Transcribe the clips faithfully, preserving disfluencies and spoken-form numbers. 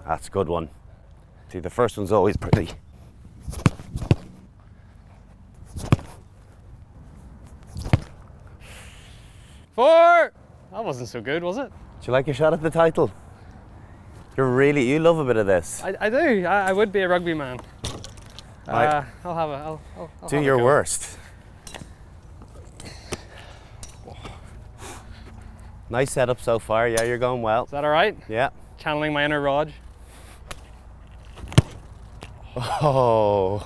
That's a good one. See, the first one's always pretty. Four! That wasn't so good, was it? Do you like your shot at the title? You're really, you love a bit of this. I, I do. I, I would be a rugby man. I, Uh, I'll have a. I'll, I'll, I'll do have a your go. worst. Nice setup so far. Yeah, you're going well. Is that all right? Yeah. Channeling my inner Raj. Oh.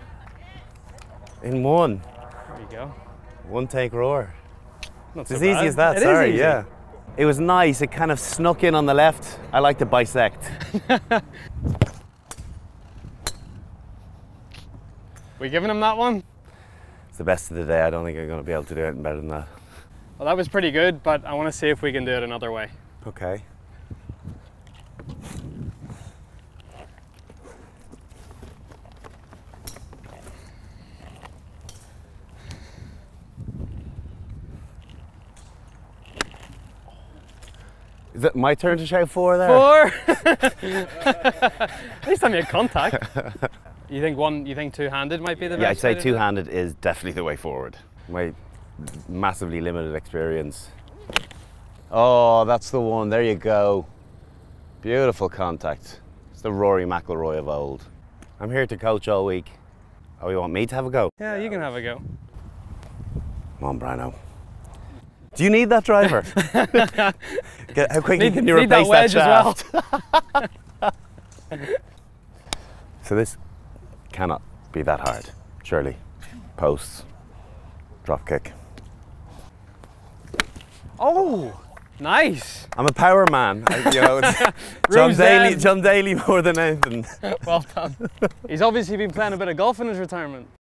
In one. There you go. One take roar. Not It's so as bad. easy as that, It sorry, is easy. yeah. It was nice, it kind of snuck in on the left. I like to bisect. We giving him that one? It's the best of the day. I don't think I'm going to be able to do anything better than that. Well, that was pretty good, but I want to see if we can do it another way. Okay. Is it my turn to shout four there? Four! At least I made contact. You think one, you think two-handed might be the best? Yeah, I'd say way to do it? two-handed is definitely the way forward. My massively limited experience. Oh, that's the one. There you go. Beautiful contact. It's the Rory McIlroy of old. I'm here to coach all week. Oh, you want me to have a go? Yeah, you can have a go. Come on, Brino. Do you need that driver? Get, how quickly Need, can you need that replace wedge that as shaft? well. So this cannot be that hard, surely. Posts, drop kick. Oh, nice. I'm a power man. I, you know, it's John Daly, John Daly more than anything. Well done. He's obviously been playing a bit of golf in his retirement.